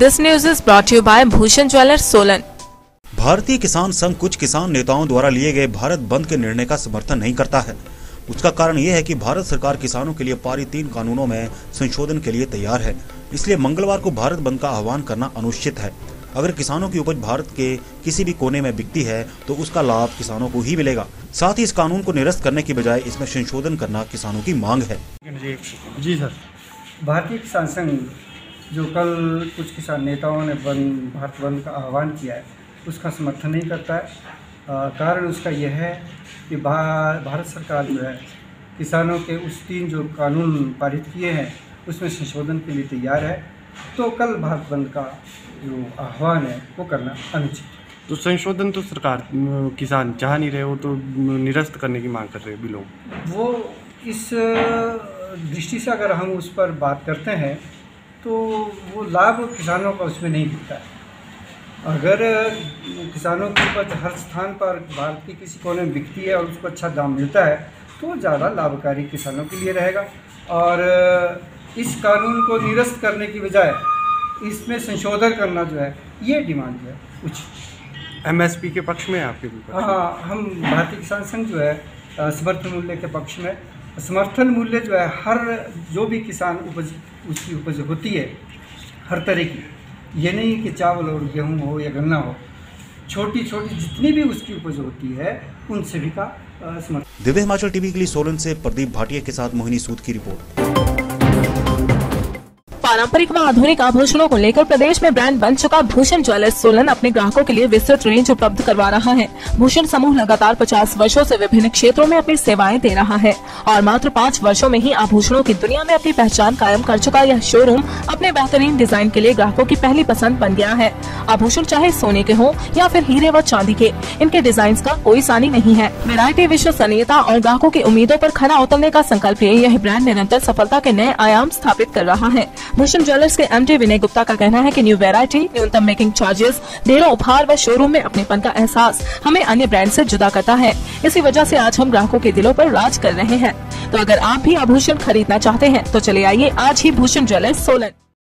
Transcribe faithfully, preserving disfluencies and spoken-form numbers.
This news is brought to you by Bhushan Jewellers, Solan. भारतीय किसान संघ कुछ किसान नेताओं द्वारा लिए गए भारत बंद के निर्णय का समर्थन नहीं करता है। उसका कारण ये है कि भारत सरकार किसानों के लिए पारित तीन कानूनों में संशोधन के लिए तैयार है। इसलिए मंगलवार को भारत बंद का आह्वान करना अनुचित है। अगर किसानों की उपज भारत के किसी भी कोने में बिकती है तो उसका लाभ किसानों को ही मिलेगा। साथ ही इस कानून को निरस्त करने की बजाय इसमें संशोधन करना किसानों की मांग है। जी सर, भारतीय किसान संघ जो कल कुछ किसान नेताओं ने बंद भारत बंद का आह्वान किया है उसका समर्थन नहीं करता है। आ, कारण उसका यह है कि भारत सरकार जो है किसानों के उस तीन जो कानून पारित किए हैं उसमें संशोधन के लिए तैयार है। तो कल भारत बंद का जो आह्वान है वो करना अनुचित है। तो संशोधन तो सरकार किसान चाह नहीं रहे हो तो निरस्त करने की मांग कर रहे हैं बिलों। वो इस दृष्टि से अगर हम उस पर बात करते हैं तो वो लाभ किसानों का उसमें नहीं दिखता है। अगर किसानों की उपज हर स्थान पर भारत के किसी कोने में बिकती है और उसको अच्छा दाम मिलता है तो ज़्यादा लाभकारी किसानों के लिए रहेगा। और इस कानून को निरस्त करने की बजाय इसमें संशोधन करना जो है ये डिमांड जो है उचित। एमएसपी के पक्ष में आपके भी? हाँ, हम भारतीय किसान संघ जो है समर्थन मूल्य के पक्ष में। समर्थन मूल्य जो है हर जो भी किसान उपज उसकी उपज होती है हर तरह की, ये नहीं कि चावल और गेहूँ हो या गन्ना हो, छोटी छोटी जितनी भी उसकी उपज होती है उन सभी का समर्थन। दिव्य हिमाचल टीवी के लिए सोलन से प्रदीप भाटिया के साथ मोहिनी सूद की रिपोर्ट। पारंपरिक व आधुनिक आभूषणों को लेकर प्रदेश में ब्रांड बन चुका भूषण ज्वेलर्स सोलन अपने ग्राहकों के लिए विस्तृत रेंज उपलब्ध करवा रहा है। भूषण समूह लगातार पचास वर्षों से विभिन्न क्षेत्रों में अपनी सेवाएं दे रहा है और मात्र पाँच वर्षों में ही आभूषणों की दुनिया में अपनी पहचान कायम कर चुका यह शोरूम अपने बेहतरीन डिजाइन के लिए ग्राहकों की पहली पसंद बन गया है। आभूषण चाहे सोने के हो या फिर हीरे व चांदी के, इनके डिजाइन का कोई सानी नहीं है। वैरायटी, विश्वसनीयता और ग्राहकों की उम्मीदों पर खरा उतरने का संकल्प लिए यह ब्रांड निरंतर सफलता के नए आयाम स्थापित कर रहा है। भूषण ज्वेलर्स के एमडी विनय गुप्ता का कहना है कि न्यू वैरायटी, न्यूनतम मेकिंग चार्जेस, ढेरों उपहार व शोरूम में अपनेपन का एहसास हमें अन्य ब्रांड से जुदा करता है। इसी वजह से आज हम ग्राहकों के दिलों पर राज कर रहे हैं। तो अगर आप भी आभूषण खरीदना चाहते हैं तो चले आइए आज ही भूषण ज्वेलर्स सोलन।